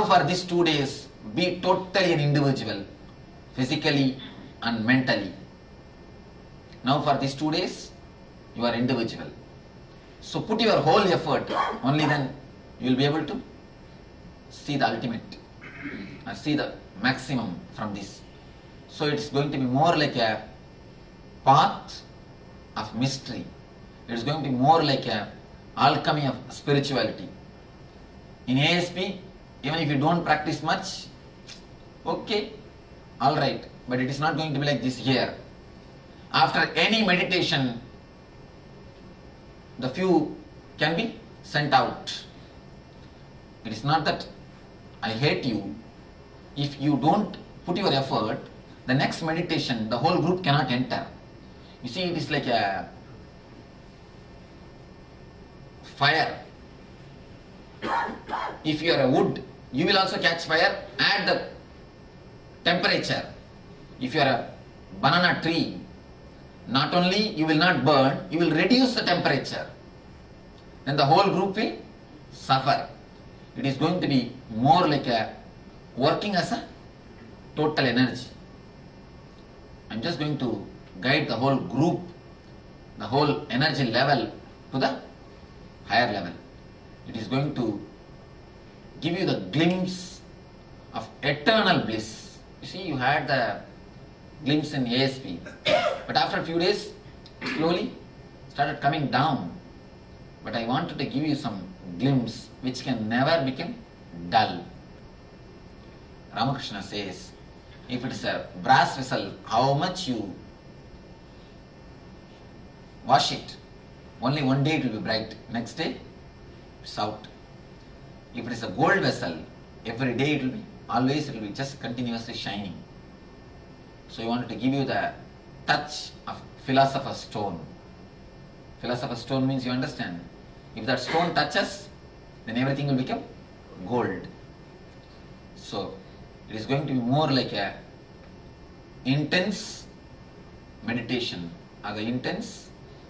Now for these 2 days, be totally an individual, physically and mentally. Now for these 2 days, you are individual. So put your whole effort, only then you will be able to see the ultimate, see the maximum from this. So it's going to be more like a path of mystery. It's going to be more like a alchemy of spirituality. In ASP, even if you don't practice much, okay, alright, but it is not going to be like this here. After any meditation, the few can be sent out. It is not that I hate you. If you don't put your effort, the next meditation, the whole group cannot enter. You see, it is like a fire. If you are a wood, you will also catch fire. Add the temperature. If you are a banana tree, not only you will not burn, you will reduce the temperature. Then the whole group will suffer. It is going to be more like a working as a total energy. I am just going to guide the whole group, the whole energy level to the higher level. It is going to give you the glimpse of eternal bliss. You see, you had the glimpse in ASP, but after a few days, slowly started coming down. But I wanted to give you some glimpse which can never become dull. Ramakrishna says, if it is a brass vessel, how much you wash it, only one day it will be bright, next day it's out. If it is a gold vessel, every day it will be, always it will be just continuously shining. So I wanted to give you the touch of philosopher's stone. Philosopher's stone means, you understand, if that stone touches, then everything will become gold. So it is going to be more like a intense meditation or the intense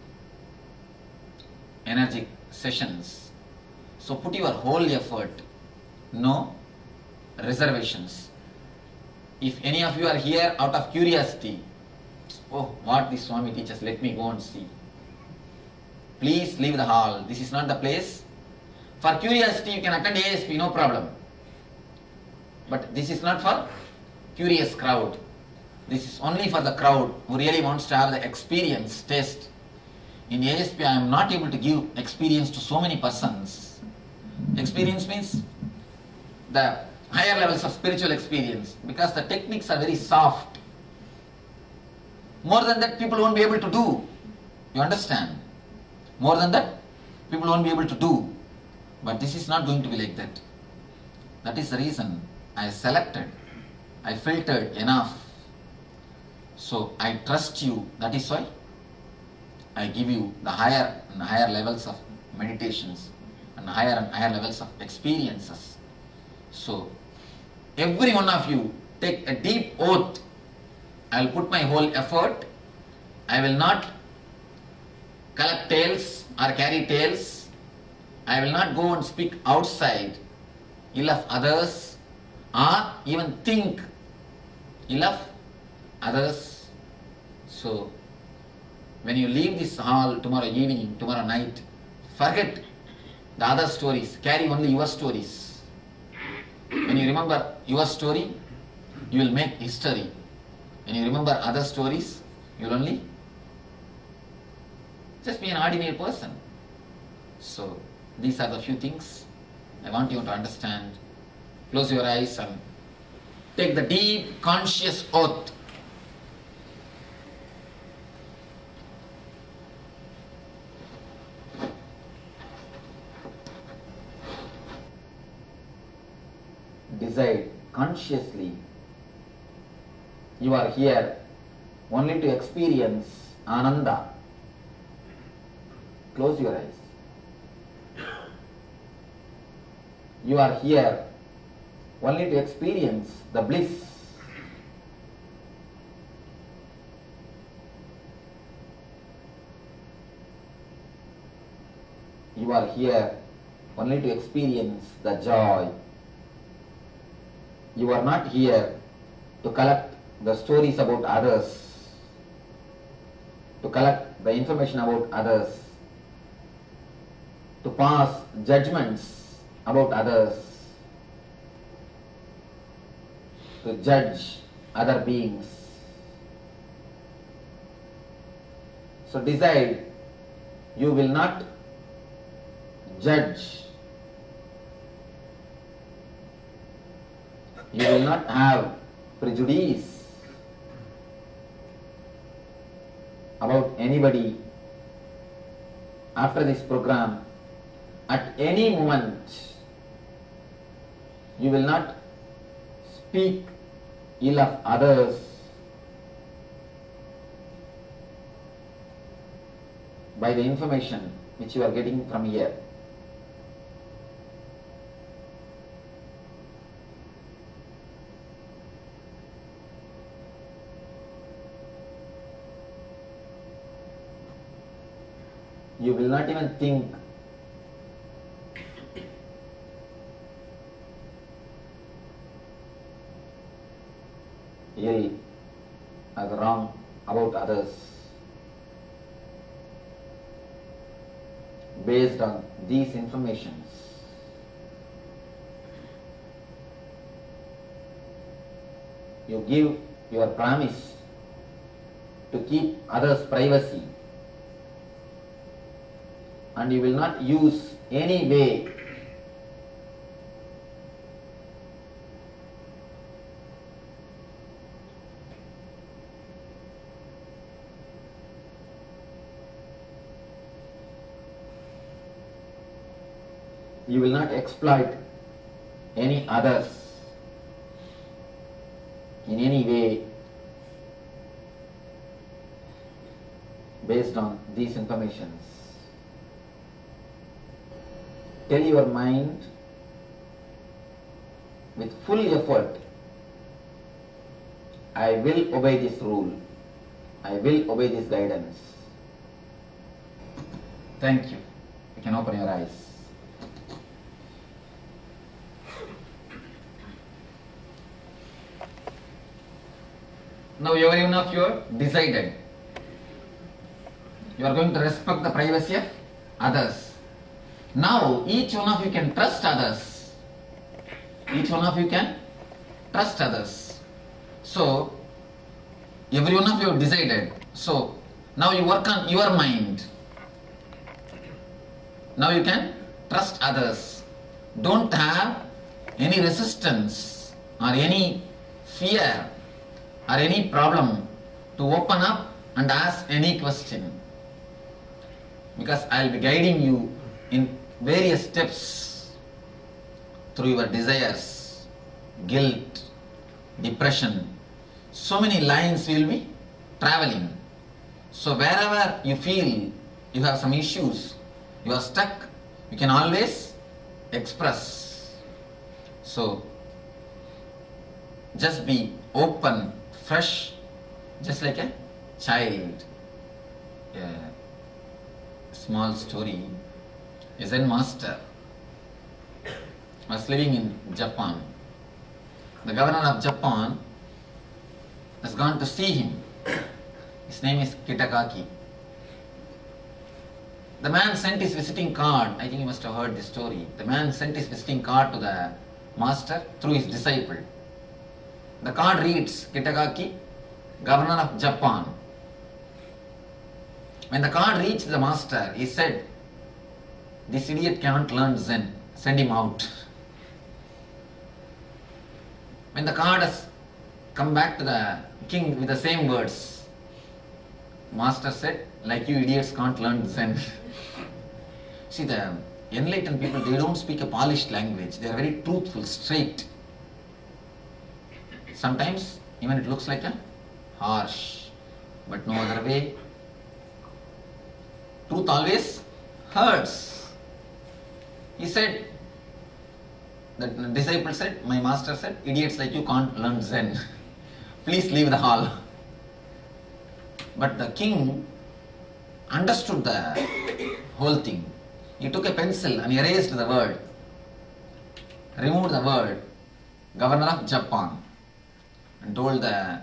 energetic sessions. So put your whole effort, no reservations. If any of you are here out of curiosity, oh, what this Swami teaches, let me go and see. Please leave the hall. This is not the place. For curiosity, you can attend ASP, no problem. But this is not for curious crowd. This is only for the crowd who really wants to have the experience, taste. In ASP, I am not able to give experience to so many persons. Experience means the higher levels of spiritual experience, because the techniques are very soft. More than that, people won't be able to do. You understand? More than that, people won't be able to do. But this is not going to be like that. That is the reason I selected, I filtered enough. So I trust you. That is why I give you the higher and higher levels of meditations and higher levels of experiences. So every one of you take a deep oath. I will put my whole effort. I will not collect tales or carry tales. I will not go and speak outside ill of others or even think ill of others. So when you leave this hall tomorrow evening, tomorrow night, forget the other stories, carry only your stories. When you remember your story, you will make history. When you remember other stories, you will only just be an ordinary person. So these are the few things I want you to understand. Close your eyes and take the deep conscious oath. Decide consciously you are here only to experience Ananda. Close your eyes. You are here only to experience the bliss. You are here only to experience the joy. You are not here to collect the stories about others, to collect the information about others, to pass judgments about others, to judge other beings. So decide, you will not judge, you will not have prejudice about anybody after this program. At any moment, you will not speak ill of others, by the information which you are getting from here. You will not even think ill or wrong about others based on these informations. You give your promise to keep others' privacy, and you will not use any way you will not exploit any others in any way based on these informations. Tell your mind with full effort, I will obey this rule, I will obey this guidance. Thank you. You can open your eyes. Now every one of you are decided. You are going to respect the privacy of others. Now each one of you can trust others. Each one of you can trust others. So every one of you have decided. So now you work on your mind. Now you can trust others. Don't have any resistance or any fear or any problem to open up and ask any question, because I will be guiding you in various steps through your desires, guilt, depression. So many lines will be traveling. So wherever you feel you have some issues, you are stuck, you can always express. So just be open, fresh, just like a child. A small story. A Zen master was living in Japan. The governor of Japan has gone to see him. His name is Kitakaki. The man sent his visiting card. I think you must have heard this story. The man sent his visiting card to the master through his disciple. The card reads, Kitakaki, Governor of Japan. When the card reached the master, he said, this idiot cannot learn Zen, send him out. When the card has come back to the king with the same words, master said, like you idiots can't learn Zen. See, the enlightened people, they don't speak a polished language. They are very truthful, straight. Sometimes even it looks like a harsh, but no other way. Truth always hurts. He said, the disciple said, my master said, idiots like you can't learn Zen. Please leave the hall. But the king understood the whole thing. He took a pencil and erased the word, removed the word, governor of Japan, and told the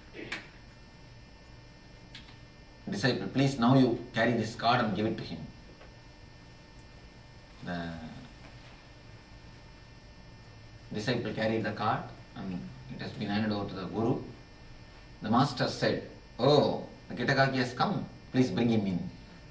disciple, please now you carry this card and give it to him. The disciple carried the card and it has been handed over to the Guru. The master said, oh, the Kitakaki has come, please bring him in.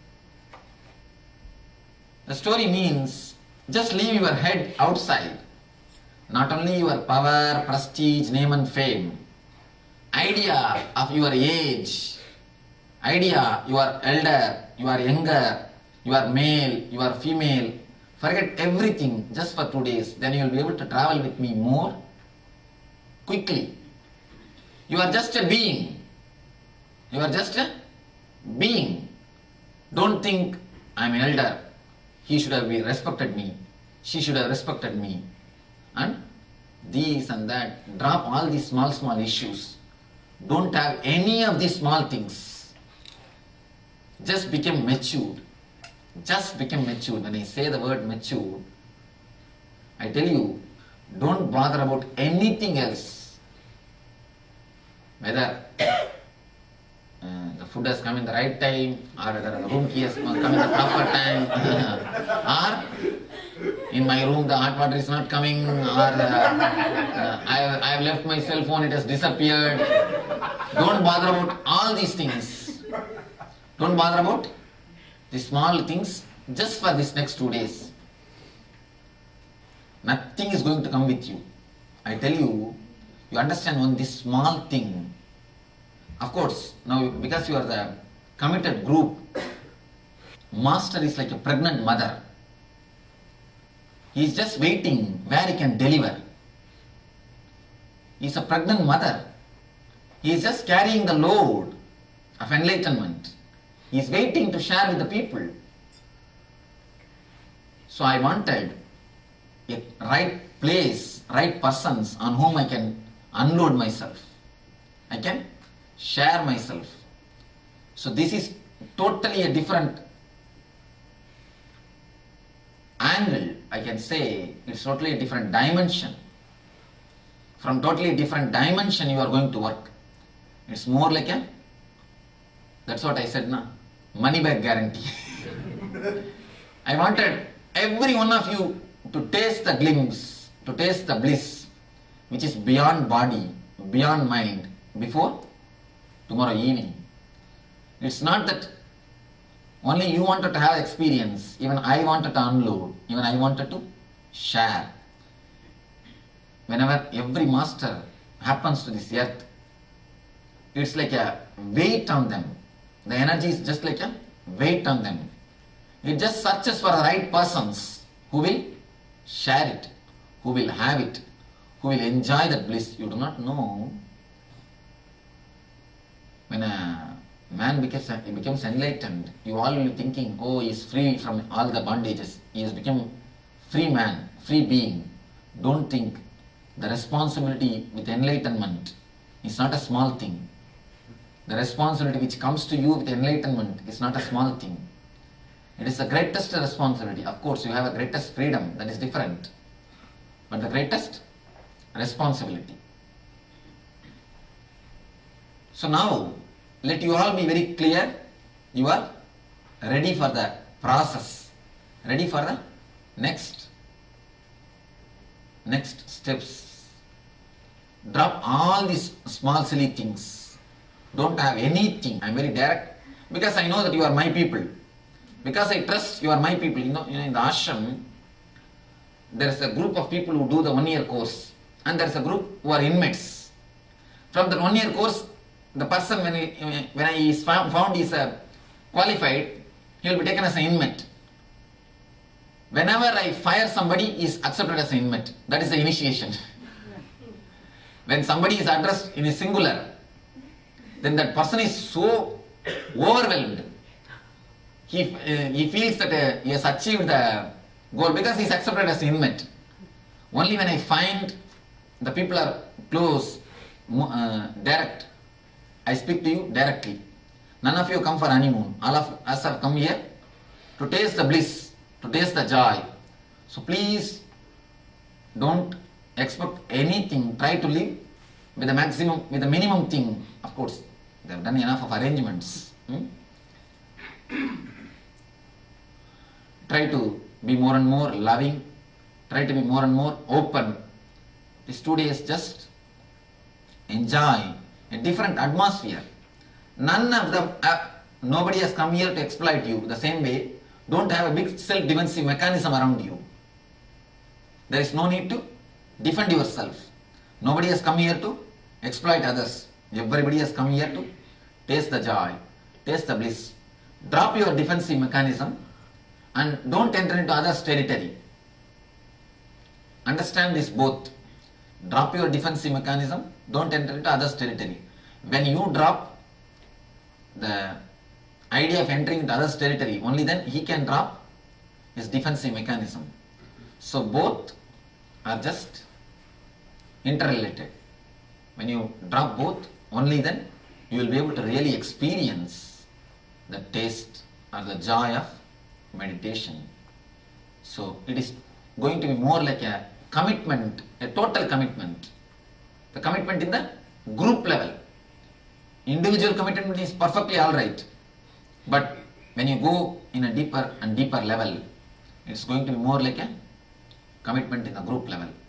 The story means, just leave your head outside. Not only your power, prestige, name and fame, idea of your age, idea you are elder, you are younger, you are male, you are female, forget everything just for 2 days, then you will be able to travel with me more quickly. You are just a being. You are just a being. Don't think I am an elder. He should have respected me. She should have respected me. And this and that. Drop all these small issues. Don't have any of these small things. Just become matured. Just become matured. When I say the word matured, I tell you, don't bother about anything else. Whether the food has come in the right time, or whether the room key has come in the proper time, or in my room the hot water is not coming, or I have left my cell phone, it has disappeared. Don't bother about all these things. Don't bother about the small things just for this next 2 days. Nothing is going to come with you. I tell you, you understand on this small thing. Of course, now because you are the committed group, master is like a pregnant mother. He is just waiting where he can deliver. He is a pregnant mother. He is just carrying the load of enlightenment. He is waiting to share with the people. So I wanted a right place, right persons on whom I can unload myself. I can share myself. So this is totally a different angle. I can say it's totally a different dimension. From totally different dimension you are going to work. It's more like a, that's what I said now, money back guarantee. I wanted every one of you to taste the glimpse, to taste the bliss, which is beyond body, beyond mind, before tomorrow evening. It's not that only you wanted to have experience, even I wanted to unload, even I wanted to share. Whenever every master happens to this earth, it's like a weight on them. The energy is just like a weight on them. It just searches for the right persons who will share it, who will have it, who will enjoy that bliss. You do not know. When a man becomes enlightened, you all will be thinking, oh, he is free from all the bondages. He has become free man, free being. Don't think. The responsibility with enlightenment is not a small thing. The responsibility which comes to you with enlightenment is not a small thing. It is the greatest responsibility. Of course, you have a greatest freedom, that is different. But the greatest responsibility. So now, let you all be very clear. You are ready for the process. Ready for the next steps. Drop all these small silly things. Don't have anything. I am very direct because I know that you are my people. Because I trust you are my people. You know, in the ashram, there is a group of people who do the 1 year course, and there is a group who are inmates. From the 1 year course, the person when he is found is qualified, he will be taken as an inmate. Whenever I fire somebody, he is accepted as an inmate. That is the initiation. When somebody is addressed in a singular, then that person is so overwhelmed. He feels that he has achieved the goal because he is accepted as an inmate. Only when I find the people are close, direct, I speak to you directly. None of you come for honeymoon. All of us have come here to taste the bliss, to taste the joy. So please don't expect anything, try to live with the maximum, with the minimum thing. Of course, they have done enough of arrangements. Try to be more and more loving, try to be more and more open. These 2 days just enjoy a different atmosphere. None of them, nobody has come here to exploit you. The same way, don't have a big self-defensive mechanism around you. There is no need to defend yourself. Nobody has come here to exploit others. Everybody has come here to taste the joy, taste the bliss. Drop your defensive mechanism and don't enter into others' territory. Understand this both. Drop your defensive mechanism, don't enter into others' territory. When you drop the idea of entering into others' territory, only then he can drop his defensive mechanism. So both are just interrelated. When you drop both, only then you will be able to really experience the taste or the joy of meditation. So it is going to be more like a commitment, a total commitment. The commitment in the group level. Individual commitment is perfectly alright. But when you go in a deeper and deeper level, it's going to be more like a commitment in the group level.